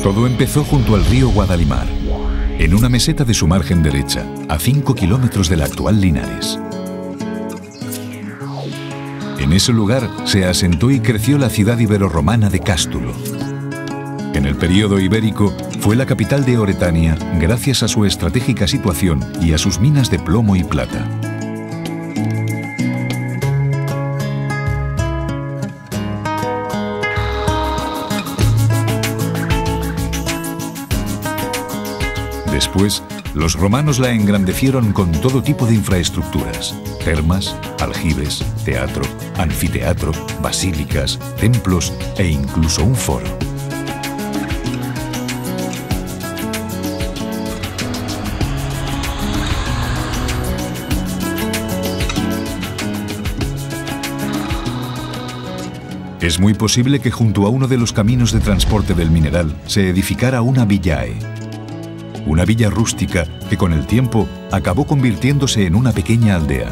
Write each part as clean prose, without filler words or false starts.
Todo empezó junto al río Guadalimar, en una meseta de su margen derecha, a 5 kilómetros de la actual Linares. En ese lugar se asentó y creció la ciudad iberorromana de Cástulo. En el período ibérico fue la capital de Oretania gracias a su estratégica situación y a sus minas de plomo y plata. Después, los romanos la engrandecieron con todo tipo de infraestructuras: termas, aljibes, teatro, anfiteatro, basílicas, templos e incluso un foro. Es muy posible que junto a uno de los caminos de transporte del mineral se edificara una villae, una villa rústica que con el tiempo acabó convirtiéndose en una pequeña aldea.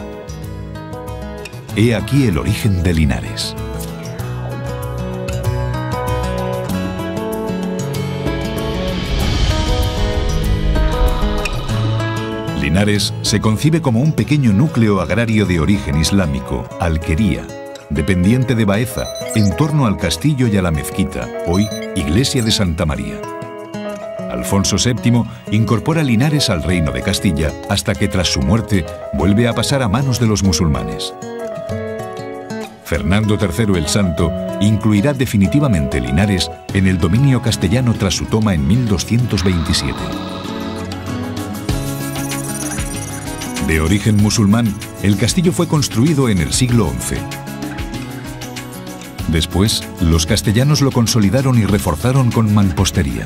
He aquí el origen de Linares. Linares se concibe como un pequeño núcleo agrario de origen islámico, alquería, dependiente de Baeza, en torno al castillo y a la mezquita, hoy Iglesia de Santa María. Alfonso VII incorpora Linares al reino de Castilla hasta que tras su muerte vuelve a pasar a manos de los musulmanes. Fernando III el Santo incluirá definitivamente Linares en el dominio castellano tras su toma en 1227. De origen musulmán, el castillo fue construido en el siglo XI. Después, los castellanos lo consolidaron y reforzaron con mampostería.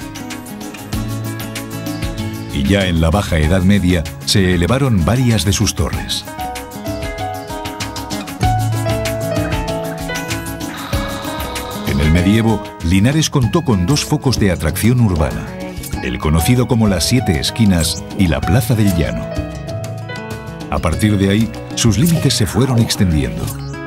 Y ya en la Baja Edad Media se elevaron varias de sus torres. En el medievo, Linares contó con dos focos de atracción urbana, el conocido como las Siete Esquinas y la Plaza del Llano. A partir de ahí, sus límites se fueron extendiendo.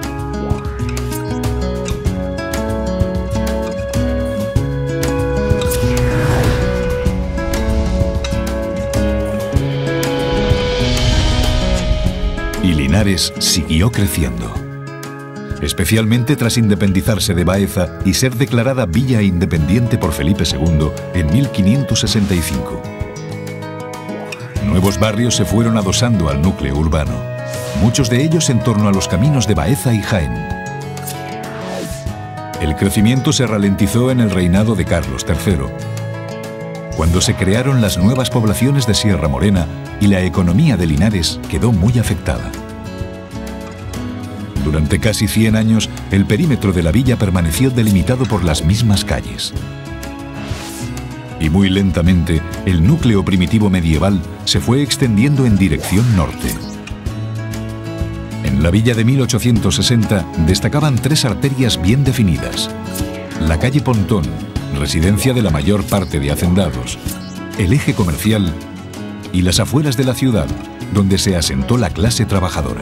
Y Linares siguió creciendo, especialmente tras independizarse de Baeza y ser declarada villa independiente por Felipe II en 1565. Nuevos barrios se fueron adosando al núcleo urbano, muchos de ellos en torno a los caminos de Baeza y Jaén. El crecimiento se ralentizó en el reinado de Carlos III, cuando se crearon las nuevas poblaciones de Sierra Morena y la economía de Linares quedó muy afectada. Durante casi 100 años, el perímetro de la villa permaneció delimitado por las mismas calles. Y muy lentamente, el núcleo primitivo medieval se fue extendiendo en dirección norte. En la villa de 1860 destacaban 3 arterias bien definidas: la calle Pontón, residencia de la mayor parte de hacendados, el eje comercial y las afueras de la ciudad, donde se asentó la clase trabajadora.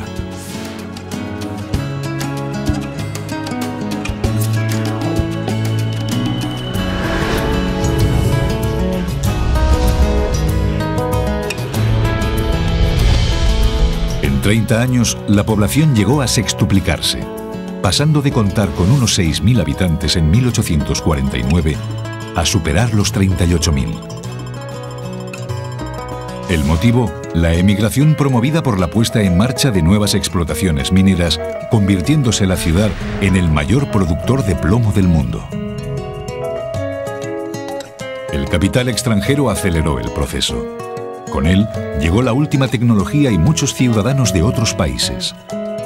En 30 años, la población llegó a sextuplicarse, pasando de contar con unos 6.000 habitantes en 1849 a superar los 38.000. El motivo, la emigración promovida por la puesta en marcha de nuevas explotaciones mineras, convirtiéndose la ciudad en el mayor productor de plomo del mundo. El capital extranjero aceleró el proceso. Con él llegó la última tecnología y muchos ciudadanos de otros países.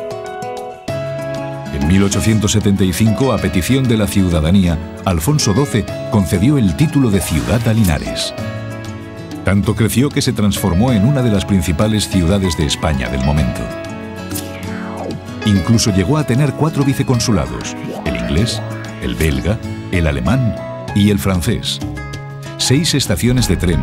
En 1875, a petición de la ciudadanía, Alfonso XII concedió el título de ciudad a Linares. Tanto creció que se transformó en una de las principales ciudades de España del momento. Incluso llegó a tener 4 viceconsulados: el inglés, el belga, el alemán y el francés, 6 estaciones de tren,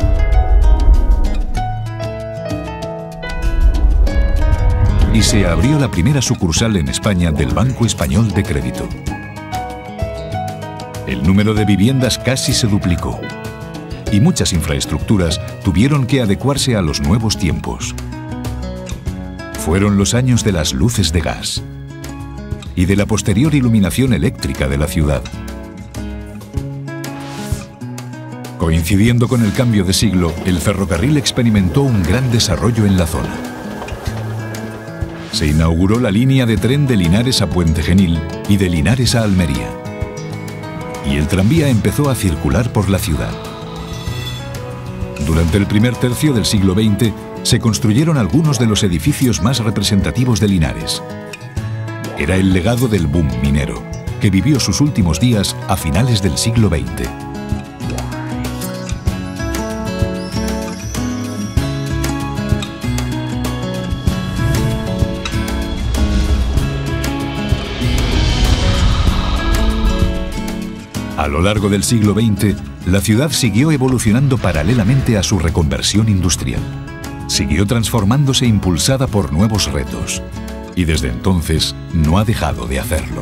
y se abrió la primera sucursal en España del Banco Español de Crédito. El número de viviendas casi se duplicó y muchas infraestructuras tuvieron que adecuarse a los nuevos tiempos. Fueron los años de las luces de gas y de la posterior iluminación eléctrica de la ciudad. Coincidiendo con el cambio de siglo, el ferrocarril experimentó un gran desarrollo en la zona. Se inauguró la línea de tren de Linares a Puente Genil y de Linares a Almería. Y el tranvía empezó a circular por la ciudad. Durante el primer tercio del siglo XX se construyeron algunos de los edificios más representativos de Linares. Era el legado del boom minero, que vivió sus últimos días a finales del siglo XX. A lo largo del siglo XX, la ciudad siguió evolucionando paralelamente a su reconversión industrial. Siguió transformándose impulsada por nuevos retos. Y desde entonces no ha dejado de hacerlo.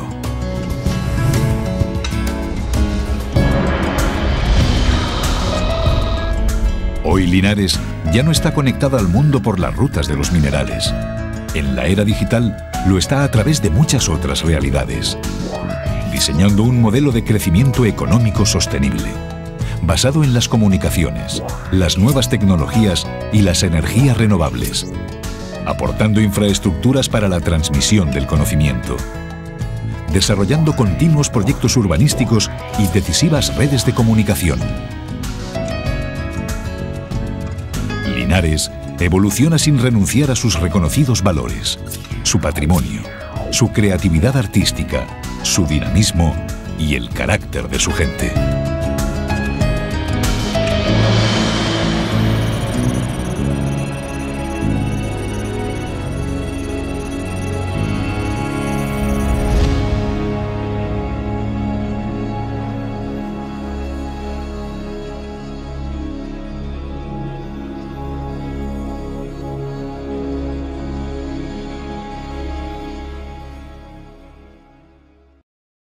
Hoy Linares ya no está conectada al mundo por las rutas de los minerales. En la era digital lo está a través de muchas otras realidades, diseñando un modelo de crecimiento económico sostenible, basado en las comunicaciones, las nuevas tecnologías y las energías renovables, aportando infraestructuras para la transmisión del conocimiento, desarrollando continuos proyectos urbanísticos y decisivas redes de comunicación. Linares evoluciona sin renunciar a sus reconocidos valores, su patrimonio, su creatividad artística, su dinamismo y el carácter de su gente.